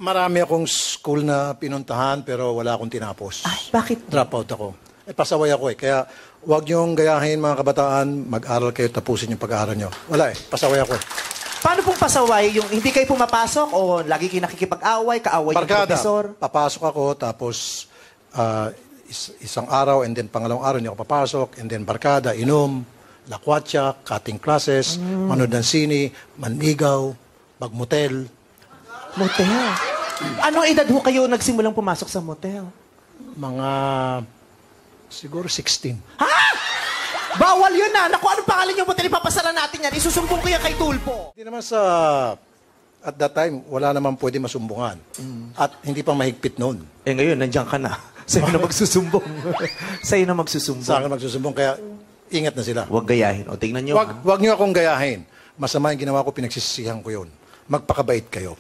Marami akong school na pinuntahan pero wala akong tinapos. Ay, bakit? Dropout ako. Pasaway ako eh. Kaya huwag niyong gayahin mga kabataan, mag-aral kayo, tapusin yung pag-aaral niyo. Wala eh, pasaway ako eh. Paano pong pasaway? Yung hindi kayo pumapasok o lagi kayo nakikipag-away, kaaway yung profesor? Papasok ako, tapos isang araw, and then pangalawang araw hindi ako papasok, and then barkada, inom, lakwatsa, cutting classes, manood ng sine, manligaw, magmotel. Motel? Anong edad ho kayo nagsimulang pumasok sa motel? Mga, siguro 16. Ha? Bawal yun na! Naku, anong pangalan yung motel? Ipapasara natin yan. Isusumbong ko yan kay Tulfo. Hindi naman at that time, wala naman pwede masumbungan. At hindi pang mahigpit noon. Eh ngayon, nandiyan ka na. Sa'yo na magsusumbong. Sa'yo na magsusumbong. Sa akin magsusumbong, kaya ingat na sila. Huwag gayahin. O, tingnan nyo. Huwag nyo akong gayahin. Masama yung ginawa ko, pinagsisisihan ko yun. Magpakabait kayo.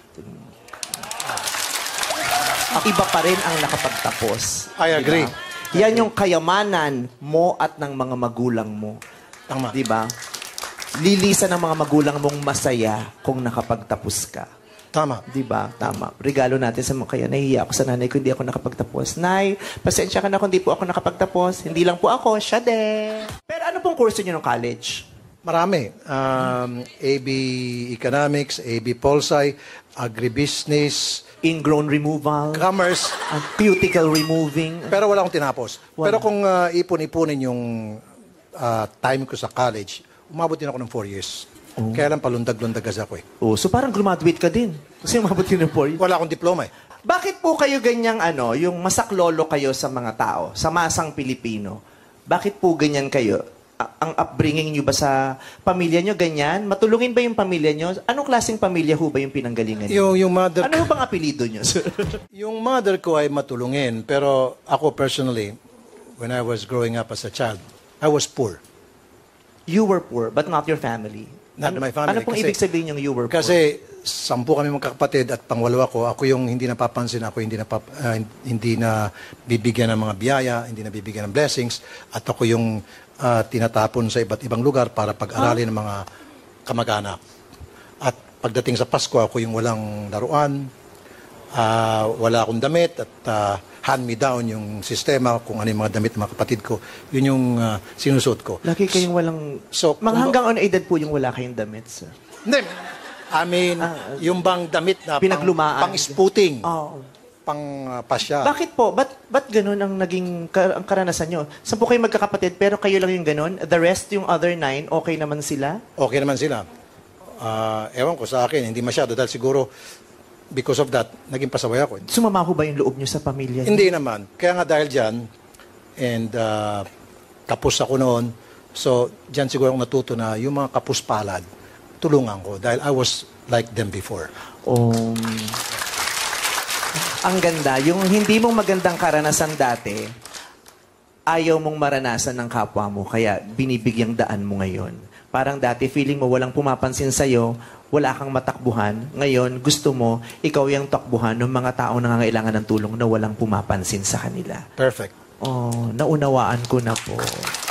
Iba pa rin ang nakapagtapos. I agree. Diba? Yan yung kayamanan mo at ng mga magulang mo. Tama. Diba? Lilisan ng mga magulang mong masaya kung nakapagtapos ka. Tama. Diba? Tama. Regalo natin sa mga kaya. Nahihiya ako sa nanay ko, hindi ako nakapagtapos. Nay, pasensya ka na kung hindi po ako nakapagtapos. Hindi lang po ako, siya din. Pero ano pong kurso niyo ng college? Marami. AB Economics, AB Pol-Sci, Agribusiness, Ingrown removal, Commerce, cuticle removing. pero wala akong tinapos. Wala. Pero kung ipon-ipunin yung time ko sa college, umabot din ako ng 4 years. Kaya lang palundag-lundag kasi ako eh. Oh, so parang graduate ka din. Kasi umabot ka ng 4 years. Wala akong diploma eh. Bakit po kayo ganyang yung masaklolo kayo sa mga tao, sa masang Pilipino? Bakit po ganyan kayo? Ang upbringing nyo ba sa pamilya nyo ganyan? Matulungin ba yung pamilya nyo? Anong klaseng pamilya ho ba yung pinanggalingan nyo? Yung mother... Ano bang apelido nyo? Yung mother ko ay matulungin, pero ako personally, when I was growing up as a child, I was poor. You were poor, but not your family. Not my family. Ano pong ibig sabihin yung you were poor? Kasi 10 kami magkakapatid at pangwalo ako. Ako yung hindi napapansin, ako hindi na bibigyan ng mga biyaya, hindi na bibigyan ng blessings, at ako yung tinatapon sa iba't ibang lugar para pag-aralin ng mga kamag-anak. At pagdating sa Pasko, ako yung walang laruan, wala akong damit, at hand-me-down yung sistema, kung ano yung mga damit ng mga kapatid ko. Yun yung sinusuot ko. Lagi kayong walang... So, hanggang ano edad po yung wala kayong damit, sir? Hindi. I mean, yung bang damit na pinaglumaan, pang-sputing, oh, pang-pasya. Bakit po? Ba't ganun ang naging ang karanasan nyo? 10 kayo magkakapatid, pero kayo lang yung ganun? The rest, yung other 9, okay naman sila? Okay naman sila. Ewan ko sa akin, hindi masyado. Dahil siguro, because of that, naging pasaway ako. Sumama ho ba yung loob nyo sa pamilya nyo? Hindi naman. Kaya nga dahil dyan, and tapos ako noon, so dyan siguro akong natuto na yung mga kapuspalad, tulungan ko. Dahil I was like them before. Ang ganda. Yung hindi mong magandang karanasan dati, ayaw mong maranasan ng kapwa mo, kaya binibigyang daan mo ngayon. Parang dati, feeling mo walang pumapansin sa'yo, wala kang matakbuhan. Ngayon, gusto mo, ikaw yung takbuhan ng mga taong nangangailangan ng tulong na walang pumapansin sa kanila. Perfect. Oh, naunawaan ko na po.